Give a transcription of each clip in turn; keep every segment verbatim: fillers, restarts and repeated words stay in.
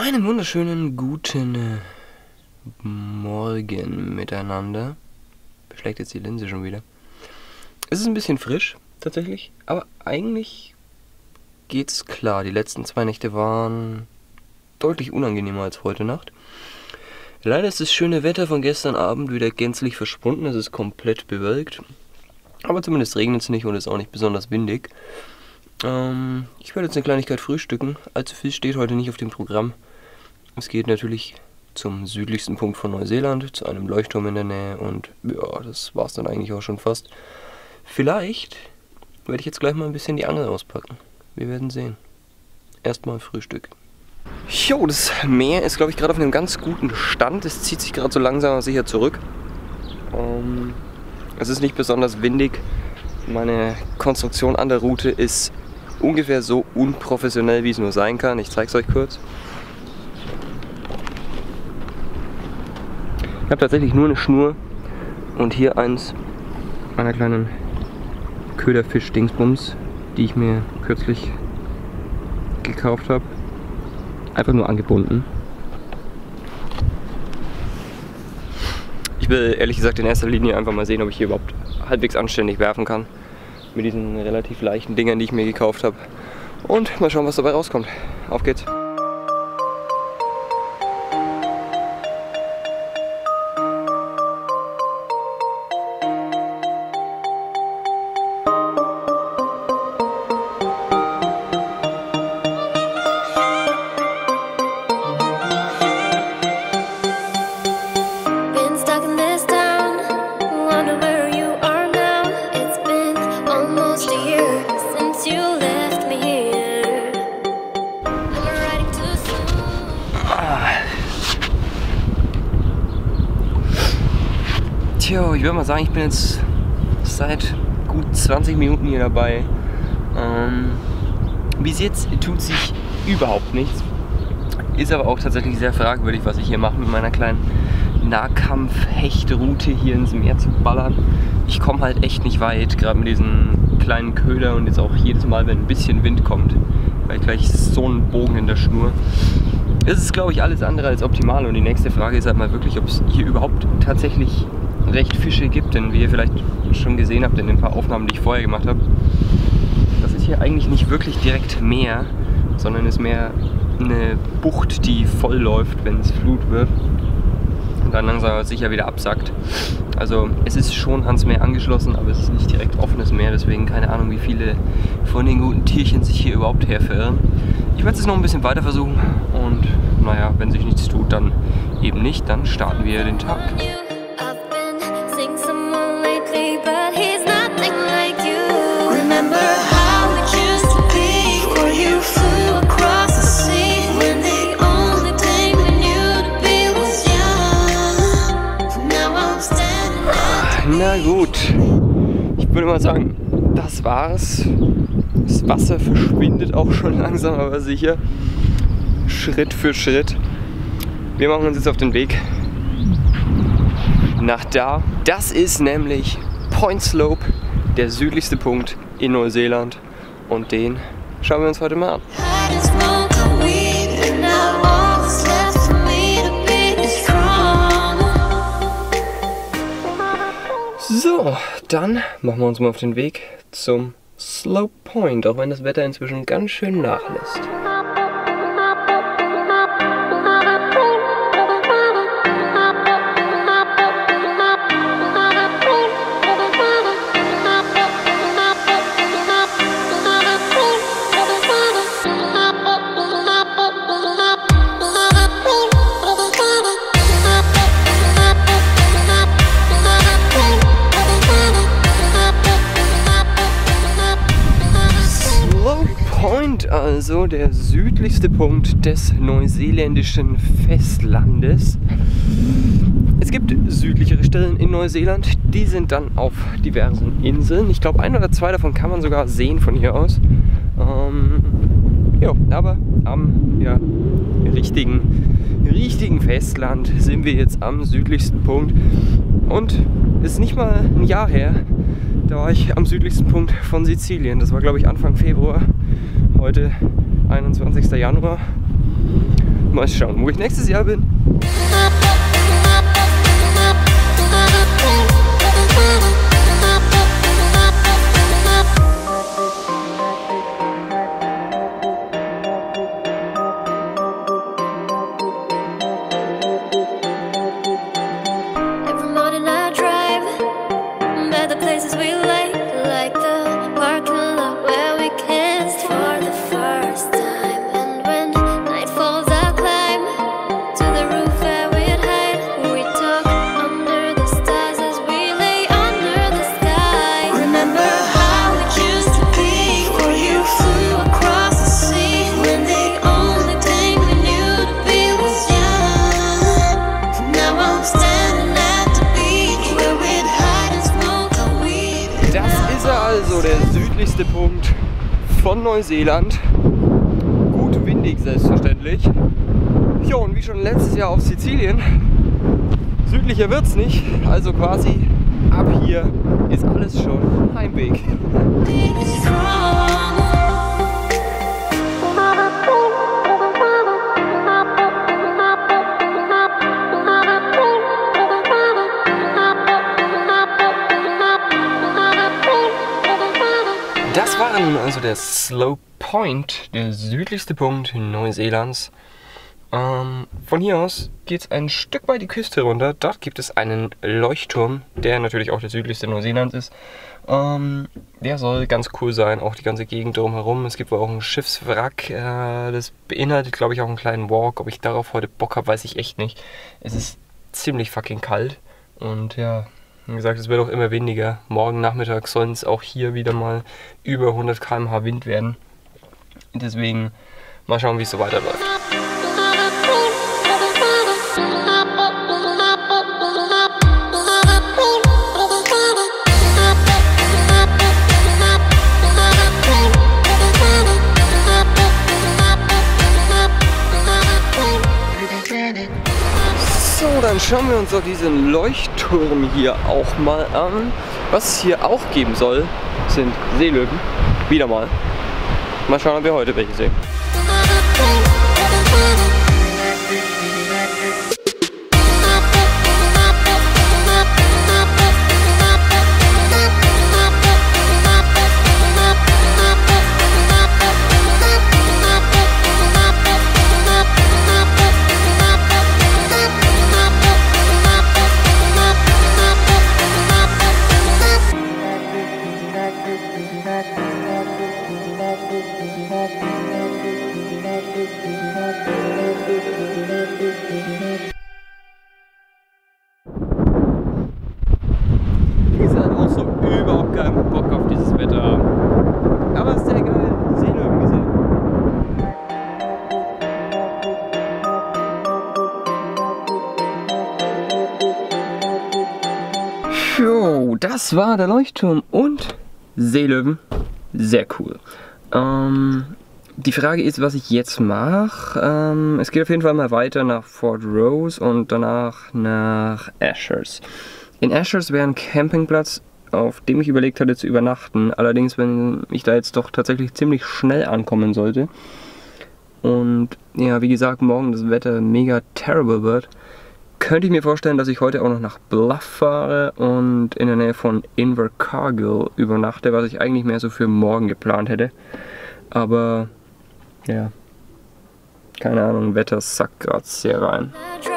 Einen wunderschönen guten äh, Morgen miteinander. Beschlägt jetzt die Linse schon wieder. Es ist ein bisschen frisch, tatsächlich, aber eigentlich geht's klar. Die letzten zwei Nächte waren deutlich unangenehmer als heute Nacht. Leider ist das schöne Wetter von gestern Abend wieder gänzlich verschwunden. Es ist komplett bewölkt. Aber zumindest regnet es nicht und ist auch nicht besonders windig. Ähm, ich werde jetzt eine Kleinigkeit frühstücken. Allzu viel steht heute nicht auf dem Programm. Es geht natürlich zum südlichsten Punkt von Neuseeland, zu einem Leuchtturm in der Nähe und ja, das war's dann eigentlich auch schon fast. Vielleicht werde ich jetzt gleich mal ein bisschen die Angel auspacken. Wir werden sehen. Erstmal Frühstück. Jo, das Meer ist, glaube ich, gerade auf einem ganz guten Stand. Es zieht sich gerade so langsam aber sicher zurück. Ähm, es ist nicht besonders windig. Meine Konstruktion an der Route ist ungefähr so unprofessionell, wie es nur sein kann. Ich zeige es euch kurz. Ich habe tatsächlich nur eine Schnur und hier eins meiner kleinen Köderfisch-Dingsbums, die ich mir kürzlich gekauft habe. Einfach nur angebunden. Ich will ehrlich gesagt in erster Linie einfach mal sehen, ob ich hier überhaupt halbwegs anständig werfen kann. Mit diesen relativ leichten Dingern, die ich mir gekauft habe. Und mal schauen, was dabei rauskommt. Auf geht's! Tja, ich würde mal sagen, ich bin jetzt seit gut zwanzig Minuten hier dabei. Ähm, bis jetzt tut sich überhaupt nichts. Ist aber auch tatsächlich sehr fragwürdig, was ich hier mache mit meiner kleinen Nahkampf-Hechtroute hier ins Meer zu ballern. Ich komme halt echt nicht weit, gerade mit diesem kleinen Köder und jetzt auch jedes Mal, wenn ein bisschen Wind kommt, weil gleich so ein Bogen in der Schnur. Es ist, glaube ich, alles andere als optimal und die nächste Frage ist halt mal wirklich, ob es hier überhaupt tatsächlich recht Fische gibt, denn wie ihr vielleicht schon gesehen habt in den paar Aufnahmen, die ich vorher gemacht habe, das ist hier eigentlich nicht wirklich direkt Meer, sondern ist mehr eine Bucht, die voll läuft, wenn es Flut wird und dann langsam aber sicher wieder absackt. Also es ist schon ans Meer angeschlossen, aber es ist nicht direkt offenes Meer, deswegen keine Ahnung, wie viele von den guten Tierchen sich hier überhaupt her verirren. Ich werde es noch ein bisschen weiter versuchen und naja, wenn sich nichts tut, dann eben nicht, dann starten wir den Tag. Na gut, ich würde mal sagen, das war's. Das Wasser verschwindet auch schon langsam, aber sicher. Schritt für Schritt. Wir machen uns jetzt auf den Weg nach da. Das ist nämlich Point Slope, der südlichste Punkt in Neuseeland. Und den schauen wir uns heute mal an. So, dann machen wir uns mal auf den Weg zum Slope Point, auch wenn das Wetter inzwischen ganz schön nachlässt. Also der südlichste Punkt des neuseeländischen Festlandes. Es gibt südlichere Stellen in Neuseeland, die sind dann auf diversen Inseln. Ich glaube, ein oder zwei davon kann man sogar sehen von hier aus. Ähm, ja, aber am ja, richtigen, richtigen Festland sind wir jetzt am südlichsten Punkt. Und es ist nicht mal ein Jahr her, da war ich am südlichsten Punkt von Sizilien. Das war, glaube ich, Anfang Februar. Heute einundzwanzigster Januar. mal schauen, wo ich nächstes Jahr bin. Also der südlichste Punkt von Neuseeland. Gut windig selbstverständlich. Ja, und wie schon letztes Jahr auf Sizilien, südlicher wird's nicht. Also quasi ab hier ist alles schon Heimweg. Das war nun also der Slow Point, der südlichste Punkt Neuseelands. Ähm, von hier aus geht es ein Stück weit die Küste runter. Dort gibt es einen Leuchtturm, der natürlich auch der südlichste Neuseelands ist. Ähm, der soll ganz cool sein, auch die ganze Gegend drumherum. Es gibt wohl auch ein Schiffswrack, äh, das beinhaltet, glaube ich, auch einen kleinen Walk. Ob ich darauf heute Bock habe, weiß ich echt nicht. Es ist ziemlich fucking kalt und ja... Wie gesagt, es wird auch immer weniger. Morgen Nachmittag sollen es auch hier wieder mal über hundert Kilometer pro Stunde Wind werden. Deswegen mal schauen, wie es so weiterläuft. So, dann schauen wir uns doch diesen Leuchtturm hier auch mal an. Was es hier auch geben soll, sind Seelöwen. Wieder mal. Mal schauen, ob wir heute welche sehen. Die sind auch so überhaupt keinen Bock auf dieses Wetter haben. Aber ist sehr geil, Seelöwen gesehen. Jo, das war der Leuchtturm und Seelöwen. Sehr cool. Ähm, die Frage ist, was ich jetzt mache. Ähm, es geht auf jeden Fall mal weiter nach Fort Rose und danach nach Ashers. In Ashers wäre ein Campingplatz, auf dem ich überlegt hatte zu übernachten. Allerdings, wenn ich da jetzt doch tatsächlich ziemlich schnell ankommen sollte und ja, wie gesagt, morgen das Wetter mega terrible wird, könnte ich mir vorstellen, dass ich heute auch noch nach Bluff fahre und in der Nähe von Invercargill übernachte, was ich eigentlich mehr so für morgen geplant hätte. Aber ja, keine Ahnung, Wetter sackt gerade sehr rein.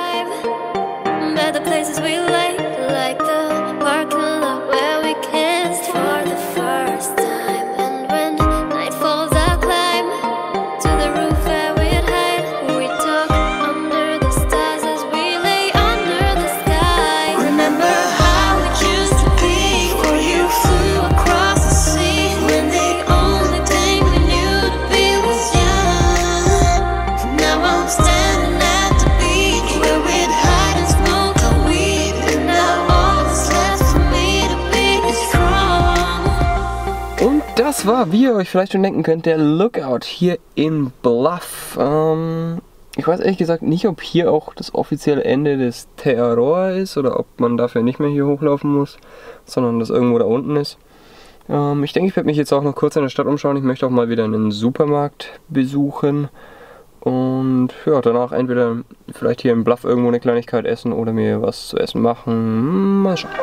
Das war, wie ihr euch vielleicht schon denken könnt, der Lookout hier in Bluff. Ähm, ich weiß ehrlich gesagt nicht, ob hier auch das offizielle Ende des Te Aroa ist oder ob man dafür nicht mehr hier hochlaufen muss, sondern das irgendwo da unten ist. Ähm, ich denke, ich werde mich jetzt auch noch kurz in der Stadt umschauen. Ich möchte auch mal wieder einen Supermarkt besuchen Und ja, danach entweder vielleicht hier im Bluff irgendwo eine Kleinigkeit essen oder mir was zu essen machen. Mal schauen.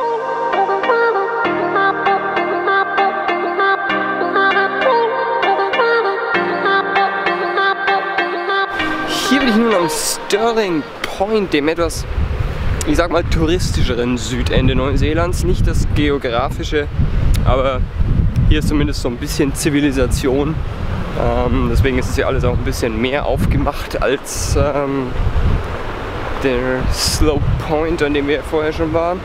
Hier bin ich nun am Stirling Point, dem etwas, ich sag mal, touristischeren Südende Neuseelands. Nicht das geografische, aber hier ist zumindest so ein bisschen Zivilisation. Ähm, deswegen ist es hier alles auch ein bisschen mehr aufgemacht als ähm, der Slope Point, an dem wir vorher schon waren.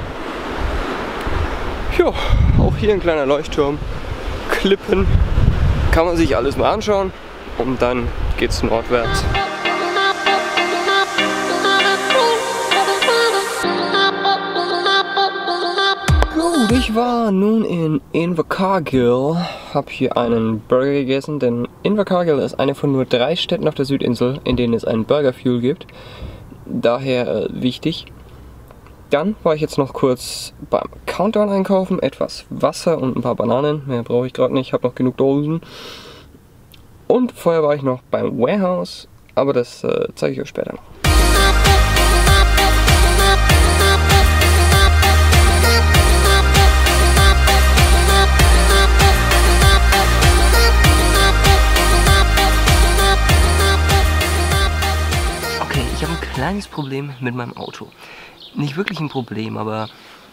Ja, auch hier ein kleiner Leuchtturm, Klippen, kann man sich alles mal anschauen und dann geht's nordwärts. Gut, ich war nun in Invercargill, habe hier einen Burger gegessen, denn Invercargill ist eine von nur drei Städten auf der Südinsel, in denen es einen Burger Fuel gibt. Daher äh, wichtig. Dann war ich jetzt noch kurz beim Countdown einkaufen, etwas Wasser und ein paar Bananen, mehr brauche ich gerade nicht, ich habe noch genug Dosen. Und vorher war ich noch beim Warehouse, aber das äh, zeige ich euch später noch. Ich habe ein kleines Problem mit meinem Auto. Nicht wirklich ein Problem, aber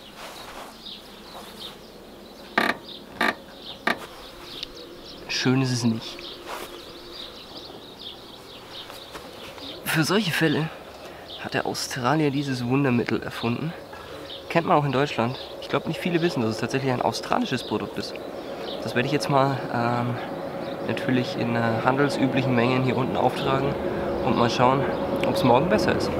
schön ist es nicht. Für solche Fälle hat der Australier dieses Wundermittel erfunden. Kennt man auch in Deutschland. Ich glaube, nicht viele wissen, dass es tatsächlich ein australisches Produkt ist. Das werde ich jetzt mal ähm, natürlich in äh, handelsüblichen Mengen hier unten auftragen und mal schauen, ob es morgen besser ist.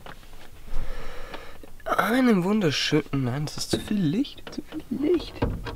Einen wunderschönen... Nein, das ist zu viel Licht. Zu viel Licht.